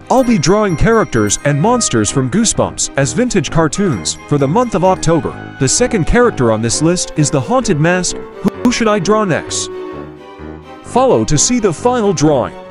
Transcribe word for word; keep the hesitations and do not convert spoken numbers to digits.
I'll be drawing characters and monsters from Goosebumps as vintage cartoons for the month of October. The second character on this list is the Haunted Mask. Who should I draw next? Follow to see the final drawing.